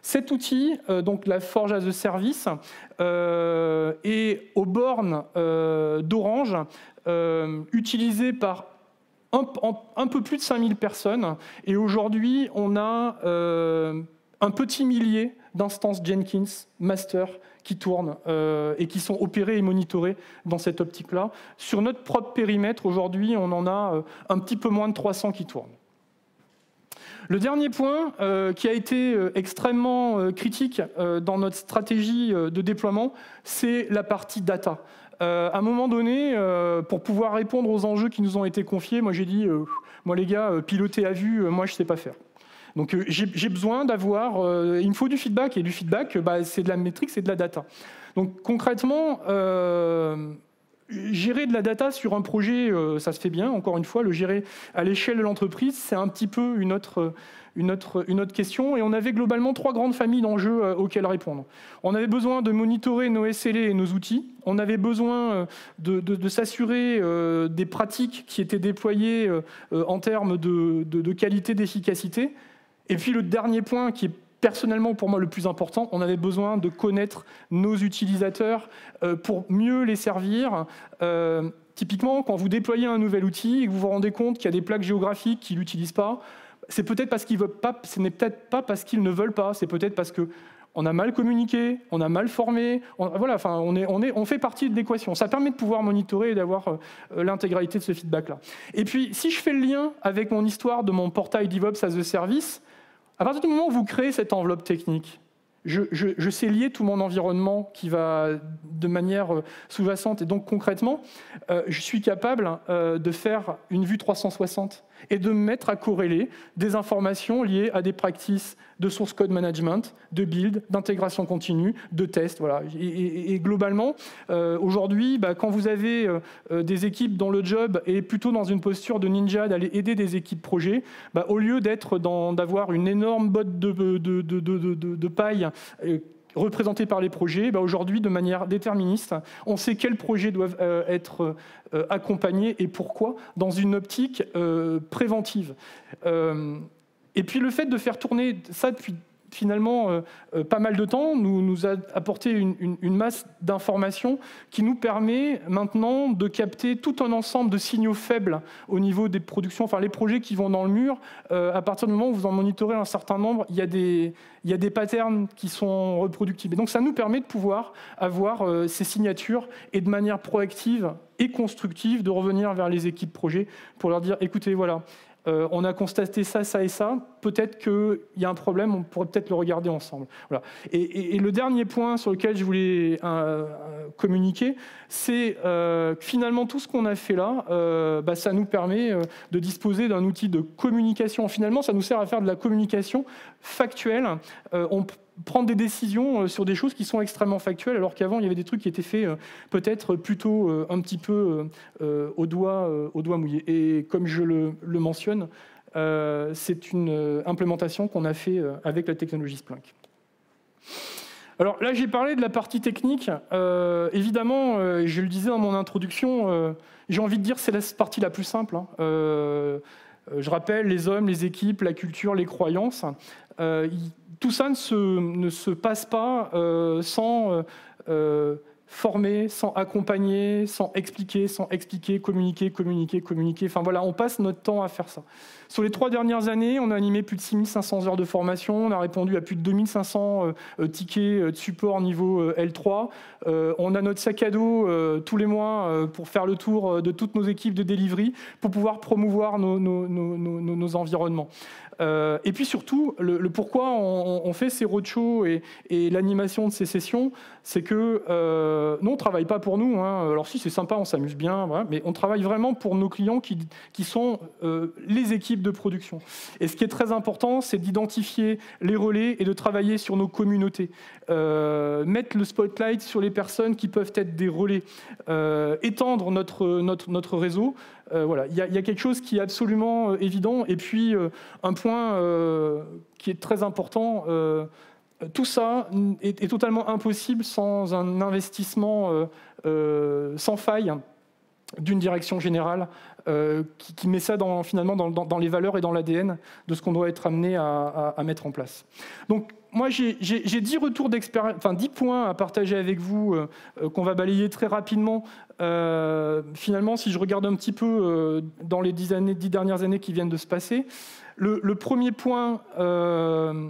Cet outil, euh, donc la Forge as a Service, euh, est aux bornes euh, d'Orange, euh, utilisé par un, un, un peu plus de cinq mille personnes. Et aujourd'hui, on a euh, un petit millier d'instances Jenkins master qui tournent euh, et qui sont opérées et monitorées dans cette optique-là. Sur notre propre périmètre, aujourd'hui, on en a euh, un petit peu moins de trois cents qui tournent. Le dernier point euh, qui a été euh, extrêmement euh, critique euh, dans notre stratégie euh, de déploiement, c'est la partie data. Euh, à un moment donné, euh, pour pouvoir répondre aux enjeux qui nous ont été confiés, moi j'ai dit, euh, moi les gars, euh, piloter à vue, euh, moi je ne sais pas faire. Donc euh, j'ai besoin d'avoir, euh, il me faut du feedback, et du feedback, bah, c'est de la métrique, c'est de la data. Donc concrètement, euh, gérer de la data sur un projet, euh, ça se fait bien, encore une fois, le gérer à l'échelle de l'entreprise, c'est un petit peu une autre, une, autre, une autre question, et on avait globalement trois grandes familles d'enjeux euh, auxquels répondre. On avait besoin de monitorer nos S L A et nos outils, on avait besoin euh, de, de, de s'assurer euh, des pratiques qui étaient déployées euh, en termes de, de, de qualité, d'efficacité, et puis le dernier point qui est personnellement pour moi le plus important, on avait besoin de connaître nos utilisateurs euh, pour mieux les servir. Euh, typiquement, quand vous déployez un nouvel outil et que vous vous rendez compte qu'il y a des plaques géographiques qui ne l'utilisent pas, c'est peut-être parce qu'ils veulent pas, ce n'est peut-être pas parce qu'ils ne veulent pas, c'est peut-être parce que on a mal communiqué, on a mal formé, on, voilà, enfin, on, est, on, est, on fait partie de l'équation. Ça permet de pouvoir monitorer et d'avoir euh, l'intégralité de ce feedback-là. Et puis, si je fais le lien avec mon histoire de mon portail DevOps as a Service, à partir du moment où vous créez cette enveloppe technique, je, je, je sais lier tout mon environnement qui va de manière sous-jacente. Et donc concrètement, euh, je suis capable euh, de faire une vue trois cent soixante et de me mettre à corréler des informations liées à des practices de source code management, de build, d'intégration continue, de test. Voilà. Et, et, et globalement, euh, aujourd'hui, bah, quand vous avez euh, des équipes dont le job est plutôt dans une posture de ninja, d'aller aider des équipes projet, bah, au lieu d'être dans, d'avoir une énorme botte de, de, de, de, de, de, de paille euh, représentée par les projets, bah aujourd'hui, de manière déterministe, on sait quels projets doivent euh, être euh, accompagnés et pourquoi, dans une optique euh, préventive. Euh, et puis le fait de faire tourner ça depuis finalement euh, euh, pas mal de temps nous, nous a apporté une, une, une masse d'informations qui nous permet maintenant de capter tout un ensemble de signaux faibles au niveau des productions, enfin les projets qui vont dans le mur, euh, à partir du moment où vous en monitorez un certain nombre, il y a des, il y a des patterns qui sont reproductibles. Et donc ça nous permet de pouvoir avoir euh, ces signatures et de manière proactive et constructive de revenir vers les équipes projets pour leur dire, écoutez, voilà, Euh, on a constaté ça, ça et ça, peut-être qu'il y a un problème, on pourrait peut-être le regarder ensemble. Voilà. Et, et, et le dernier point sur lequel je voulais euh, communiquer, c'est euh, que finalement tout ce qu'on a fait là, euh, bah, ça nous permet euh, de disposer d'un outil de communication. Finalement, ça nous sert à faire de la communication factuelle. Euh, on prendre des décisions sur des choses qui sont extrêmement factuelles, alors qu'avant, il y avait des trucs qui étaient faits euh, peut-être plutôt euh, un petit peu euh, au, doigt, euh, au doigt mouillé. Et comme je le, le mentionne, euh, c'est une euh, implémentation qu'on a fait euh, avec la technologie Splunk. Alors là, j'ai parlé de la partie technique. Euh, évidemment, euh, je le disais dans mon introduction, euh, j'ai envie de dire que c'est la partie la plus simple. Hein. Euh, je rappelle les hommes, les équipes, la culture, les croyances. Euh, il, Tout ça ne se, ne se passe pas euh, sans euh, former, sans accompagner, sans expliquer, sans expliquer, communiquer, communiquer, communiquer. Enfin voilà, on passe notre temps à faire ça. Sur les trois dernières années, on a animé plus de six mille cinq cents heures de formation, on a répondu à plus de deux mille cinq cents euh, tickets de support niveau euh, L trois. Euh, on a notre sac à dos euh, tous les mois euh, pour faire le tour de toutes nos équipes de delivery, pour pouvoir promouvoir nos, nos, nos, nos, nos environnements. Euh, et puis surtout, le, le pourquoi on, on fait ces roadshows et, et l'animation de ces sessions, c'est que euh, nous, on ne travaille pas pour nous. Hein. Alors si, c'est sympa, on s'amuse bien, voilà, mais on travaille vraiment pour nos clients qui, qui sont euh, les équipes de production. Et ce qui est très important, c'est d'identifier les relais et de travailler sur nos communautés. Euh, mettre le spotlight sur les personnes qui peuvent être des relais. Euh, étendre notre, notre, notre réseau. Euh, voilà, il y, y a quelque chose qui est absolument euh, évident. Et puis, euh, un point euh, qui est très important, euh, tout ça est, est totalement impossible sans un investissement euh, euh, sans faille d'une direction générale euh, qui, qui met ça dans, finalement dans, dans, dans les valeurs et dans l'A D N de ce qu'on doit être amené à, à, à mettre en place. Donc moi j'ai dix retours d'expérience, enfin dix points à partager avec vous euh, qu'on va balayer très rapidement. Euh, finalement, si je regarde un petit peu euh, dans les dix, années, dix dernières années qui viennent de se passer, le, le premier point euh,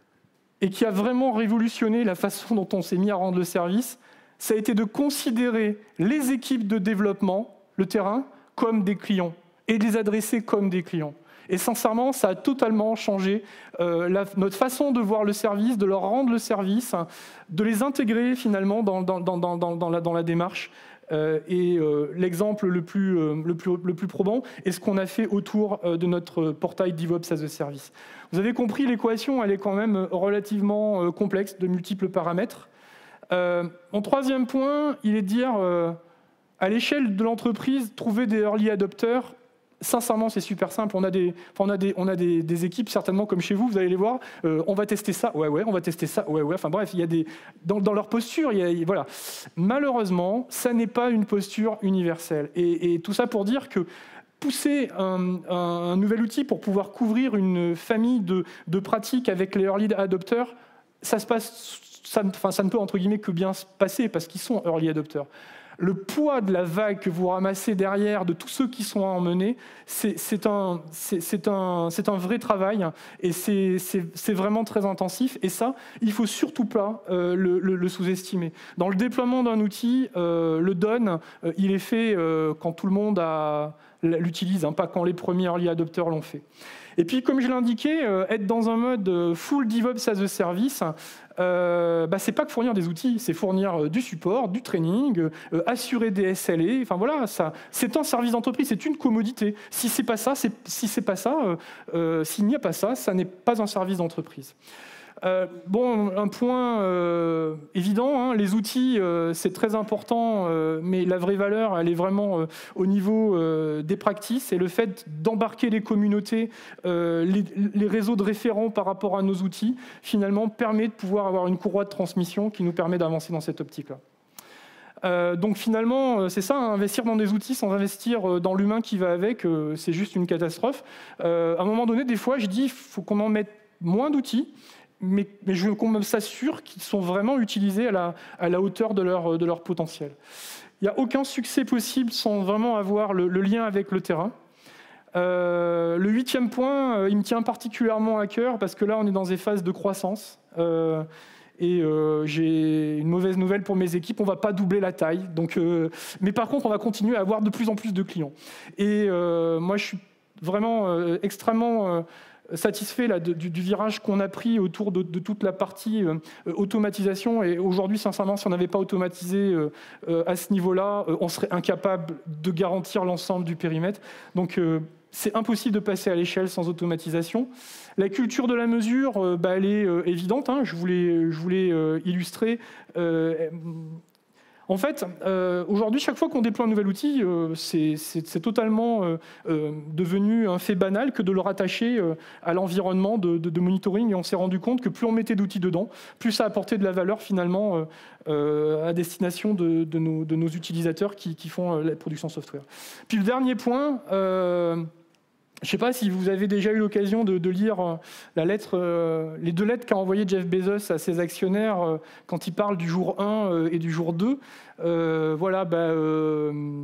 et qui a vraiment révolutionné la façon dont on s'est mis à rendre le service, ça a été de considérer les équipes de développement, le terrain, comme des clients et de les adresser comme des clients. Et sincèrement, ça a totalement changé euh, la, notre façon de voir le service, de leur rendre le service, de les intégrer finalement dans, dans, dans, dans, dans, la, dans la démarche. Euh, et euh, l'exemple le plus, euh, le, plus, le plus probant est ce qu'on a fait autour euh, de notre portail DevOps as a Service. Vous avez compris, l'équation, elle est quand même relativement euh, complexe, de multiples paramètres. Euh, mon troisième point, il est de dire, euh, à l'échelle de l'entreprise, trouver des early adopters, sincèrement, c'est super simple. On a, des, on a, des, on a des, des équipes, certainement comme chez vous, vous allez les voir, euh, on va tester ça, ouais, ouais, on va tester ça, ouais, ouais. Enfin bref, il y a des, dans, dans leur posture, il y a, voilà. Malheureusement, ça n'est pas une posture universelle. Et, et tout ça pour dire que pousser un, un, un nouvel outil pour pouvoir couvrir une famille de, de pratiques avec les early adopters, ça se passe... Ça, enfin, ça ne peut, entre guillemets, que bien se passer parce qu'ils sont early adopters. Le poids de la vague que vous ramassez derrière de tous ceux qui sont à emmener, c'est un, un, un vrai travail et c'est vraiment très intensif. Et ça, il ne faut surtout pas euh, le, le, le sous-estimer. Dans le déploiement d'un outil, euh, le done, euh, il est fait euh, quand tout le monde l'utilise, hein, pas quand les premiers early adopters l'ont fait. Et puis, comme je l'ai indiqué, euh, être dans un mode full DevOps as a Service, euh, bah, c'est pas que fournir des outils, c'est fournir euh, du support, du training, euh, assurer des S L A. Enfin voilà, ça, c'est un service d'entreprise, c'est une commodité. Si c'est pas ça, si c'est pas ça, euh, euh, s'il n'y a pas ça, ça n'est pas un service d'entreprise. Euh, bon, un point euh, évident, hein, les outils, euh, c'est très important, euh, mais la vraie valeur, elle est vraiment euh, au niveau euh, des practices et le fait d'embarquer les communautés, euh, les, les réseaux de référents par rapport à nos outils, finalement, permet de pouvoir avoir une courroie de transmission qui nous permet d'avancer dans cette optique-là. Euh, donc finalement, c'est ça, hein, investir dans des outils sans investir dans l'humain qui va avec, euh, c'est juste une catastrophe. Euh, à un moment donné, des fois, je dis qu'il faut qu'on en mette moins d'outils, mais, mais je veux qu'on s'assure qu'ils sont vraiment utilisés à la, à la hauteur de leur, de leur potentiel. Il n'y a aucun succès possible sans vraiment avoir le, le lien avec le terrain. Euh, le huitième point, euh, il me tient particulièrement à cœur parce que là, on est dans des phases de croissance. Euh, et euh, j'ai une mauvaise nouvelle pour mes équipes, on ne va pas doubler la taille. Donc, euh, mais par contre, on va continuer à avoir de plus en plus de clients. Et euh, moi, je suis vraiment euh, extrêmement... Euh, satisfait là, de, du, du virage qu'on a pris autour de, de toute la partie euh, automatisation. Et aujourd'hui, sincèrement, si on n'avait pas automatisé euh, euh, à ce niveau-là, euh, on serait incapable de garantir l'ensemble du périmètre. Donc, euh, c'est impossible de passer à l'échelle sans automatisation. La culture de la mesure, euh, bah, elle est euh, évidente. Hein, je voulais, je voulais euh, illustrer... Euh, En fait, euh, aujourd'hui, chaque fois qu'on déploie un nouvel outil, euh, c'est totalement euh, euh, devenu un fait banal que de le rattacher euh, à l'environnement de, de, de monitoring. Et on s'est rendu compte que plus on mettait d'outils dedans, plus ça apportait de la valeur finalement euh, euh, à destination de, de, nos, de nos utilisateurs qui, qui font euh, la production software. Puis le dernier point... Euh, Je ne sais pas si vous avez déjà eu l'occasion de, de lire la lettre, euh, les deux lettres qu'a envoyées Jeff Bezos à ses actionnaires euh, quand il parle du jour un euh, et du jour deux. Euh, voilà, bah, euh,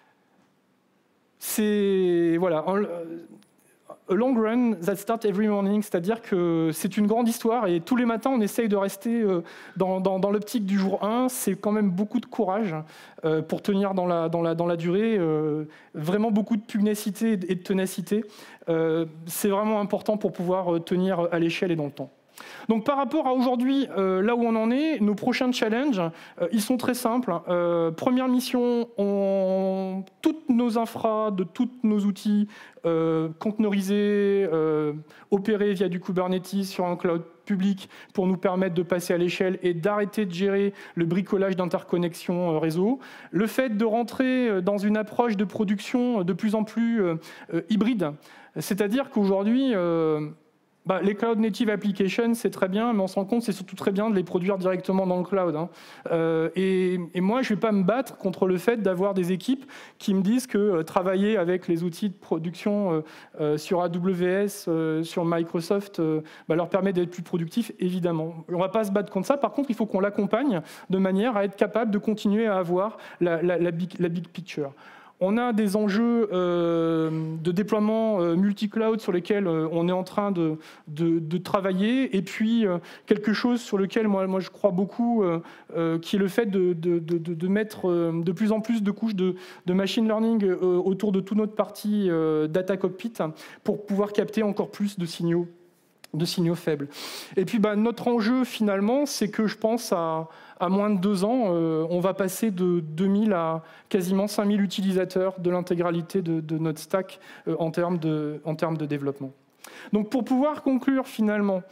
c'est voilà, un, a long run that starts every morning, c'est-à-dire que c'est une grande histoire et tous les matins on essaye de rester euh, dans, dans, dans l'optique du jour un. C'est quand même beaucoup de courage euh, pour tenir dans la, dans la, dans la durée, euh, vraiment beaucoup de pugnacité et de ténacité. Euh, c'est vraiment important pour pouvoir tenir à l'échelle et dans le temps. Donc par rapport à aujourd'hui, euh, là où on en est, nos prochains challenges, euh, ils sont très simples. Euh, première mission, on... toutes nos infras de tous nos outils euh, conteneurisés, euh, opérés via du Kubernetes sur un cloud public pour nous permettre de passer à l'échelle et d'arrêter de gérer le bricolage d'interconnexion réseau. Le fait de rentrer dans une approche de production de plus en plus euh, hybride, c'est-à-dire qu'aujourd'hui... Euh, bah, les Cloud Native Applications, c'est très bien, mais on se rend compte que c'est surtout très bien de les produire directement dans le cloud. Hein. Euh, et, et moi, je ne vais pas me battre contre le fait d'avoir des équipes qui me disent que euh, travailler avec les outils de production euh, euh, sur A W S, euh, sur Microsoft, euh, bah, leur permet d'être plus productifs, évidemment. On ne va pas se battre contre ça. Par contre, il faut qu'on l'accompagne de manière à être capable de continuer à avoir la, la, la, big, la big picture. On a des enjeux euh, de déploiement euh, multi-cloud sur lesquels euh, on est en train de, de, de travailler. Et puis, euh, quelque chose sur lequel moi, moi je crois beaucoup, euh, euh, qui est le fait de, de, de, de mettre euh, de plus en plus de couches de, de machine learning euh, autour de toute notre partie euh, data cockpit pour pouvoir capter encore plus de signaux, de signaux faibles. Et puis, bah, notre enjeu, finalement, c'est que je pense à... À moins de deux ans, euh, on va passer de deux mille à quasiment cinq mille utilisateurs de l'intégralité de, de notre stack euh, en, termes de, en termes de développement. Donc pour pouvoir conclure finalement,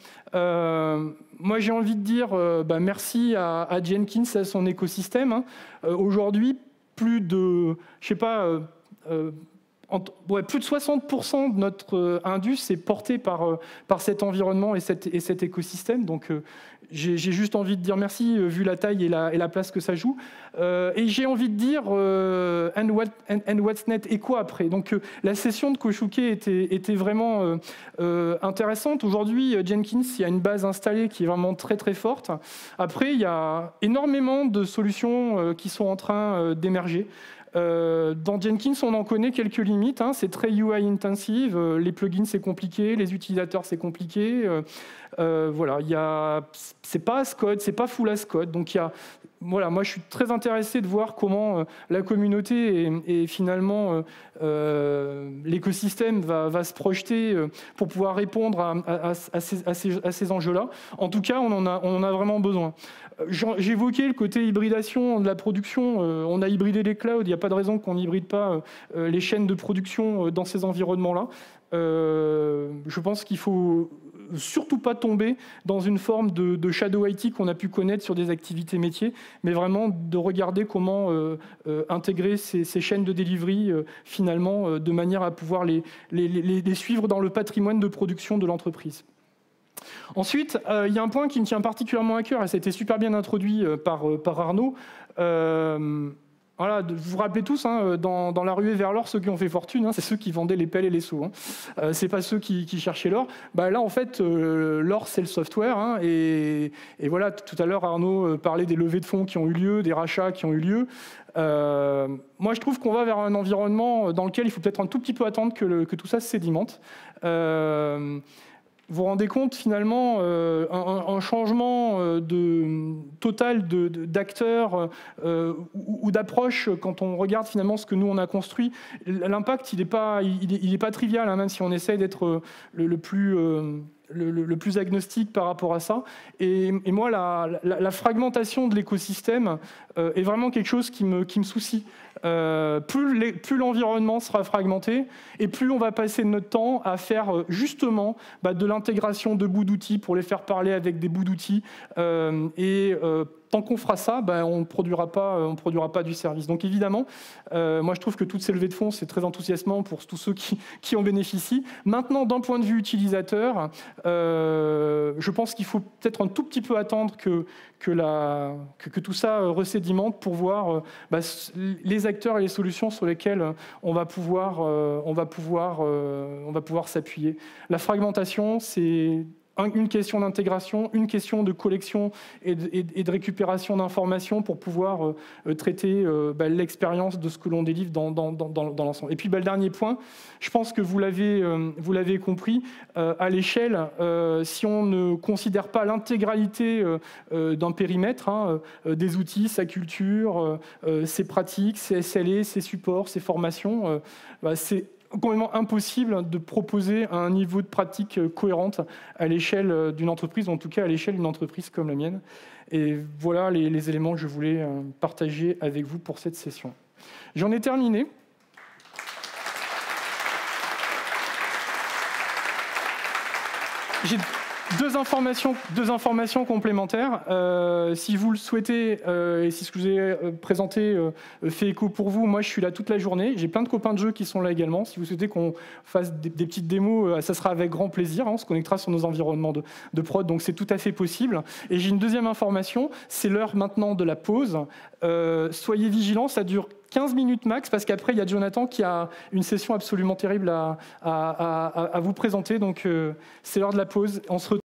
euh, moi j'ai envie de dire euh, bah, merci à, à Jenkins et à son écosystème. Hein. Euh, Aujourd'hui, plus de, je sais pas, euh, euh, En, ouais, plus de soixante pour cent de notre euh, indus est porté par, euh, par cet environnement et, cette, et cet écosystème. Donc, euh, j'ai juste envie de dire merci, euh, vu la taille et la, et la place que ça joue. Euh, et j'ai envie de dire euh, and, what, and, and what's net et quoi après. Donc, euh, la session de Koshuke était, était vraiment euh, euh, intéressante. Aujourd'hui, Jenkins, il y a une base installée qui est vraiment très très forte. Après, il y a énormément de solutions euh, qui sont en train euh, d'émerger. Euh, dans Jenkins, on en connaît quelques limites. Hein, c'est très U I intensive. Euh, les plugins, c'est compliqué. Les utilisateurs, c'est compliqué. Euh, euh, voilà, il y a, c'est pas as code, c'est pas full as code. Donc il y a, voilà, moi je suis très intéressé de voir comment euh, la communauté et, et finalement euh, euh, l'écosystème va, va se projeter euh, pour pouvoir répondre à, à, à ces, à ces, à ces enjeux-là. En tout cas, on en a, on en a vraiment besoin. J'évoquais le côté hybridation de la production. On a hybridé les clouds. Il n'y a pas de raison qu'on n'hybride pas les chaînes de production dans ces environnements-là. Euh, je pense qu'il faut surtout pas tomber dans une forme de, de shadow I T qu'on a pu connaître sur des activités métiers, mais vraiment de regarder comment euh, euh, intégrer ces, ces chaînes de delivery euh, finalement euh, de manière à pouvoir les, les, les, les suivre dans le patrimoine de production de l'entreprise. Ensuite, euh, il y a un point qui me tient particulièrement à cœur, et ça a été super bien introduit euh, par, euh, par Arnaud. Euh, voilà, vous vous rappelez tous, hein, dans, dans la ruée vers l'or, ceux qui ont fait fortune, hein, c'est ceux qui vendaient les pelles et les seaux. Hein. Euh, c'est pas ceux qui, qui cherchaient l'or. Bah, là, en fait, euh, l'or, c'est le software. Hein, et, et voilà, tout à l'heure, Arnaud parlait des levées de fonds qui ont eu lieu, des rachats qui ont eu lieu. Euh, moi, je trouve qu'on va vers un environnement dans lequel il faut peut-être un tout petit peu attendre que, le, que tout ça se sédimente. Euh, Vous vous rendez compte, finalement, euh, un, un changement de, total de, de, d'acteurs euh, ou, ou d'approche quand on regarde finalement ce que nous, on a construit. L'impact, il n'est pas, il est, il est pas trivial, hein, même si on essaye d'être le, le plus... Euh, Le, le, le plus agnostique par rapport à ça. Et, et moi, la, la, la fragmentation de l'écosystème euh, est vraiment quelque chose qui me, qui me soucie. Euh, plus, les, plus l'environnement sera fragmenté, et plus on va passer notre temps à faire justement bah, de l'intégration de bouts d'outils pour les faire parler avec des bouts d'outils. Euh, et euh, tant qu'on fera ça, bah, on ne produira pas, on produira pas du service. Donc évidemment, euh, moi je trouve que toutes ces levées de fonds, c'est très enthousiasmant pour tous ceux qui, qui en bénéficient. Maintenant, d'un point de vue utilisateur, euh, je pense qu'il faut peut-être un tout petit peu attendre que, que, la, que, que tout ça resédimente pour voir bah, les acteurs et les solutions sur lesquelles on va pouvoir, euh, on va pouvoir, euh, on va pouvoir s'appuyer. La fragmentation, c'est une question d'intégration, une question de collection et de, et, et de récupération d'informations pour pouvoir euh, traiter euh, bah, l'expérience de ce que l'on délivre dans, dans, dans, dans l'ensemble. Et puis bah, le dernier point, je pense que vous l'avez euh, vous l'avez compris, euh, à l'échelle, euh, si on ne considère pas l'intégralité euh, euh, d'un périmètre, hein, euh, des outils, sa culture, euh, ses pratiques, ses S L A, ses supports, ses formations, euh, bah, c'est complètement impossible de proposer un niveau de pratique cohérente à l'échelle d'une entreprise, en tout cas à l'échelle d'une entreprise comme la mienne. Et voilà les, les éléments que je voulais partager avec vous pour cette session. J'en ai terminé. J'ai Deux informations, deux informations complémentaires. Euh, si vous le souhaitez, euh, et si ce que je vous ai euh, présenté euh, fait écho pour vous, moi je suis là toute la journée. J'ai plein de copains de jeu qui sont là également. Si vous souhaitez qu'on fasse des, des petites démos, euh, ça sera avec grand plaisir. Hein. On se connectera sur nos environnements de, de prod, donc c'est tout à fait possible. Et j'ai une deuxième information, c'est l'heure maintenant de la pause. Euh, soyez vigilants, ça dure quinze minutes max, parce qu'après, il y a Jonathan qui a une session absolument terrible à, à, à, à vous présenter. Donc, euh, c'est l'heure de la pause. On se retrouve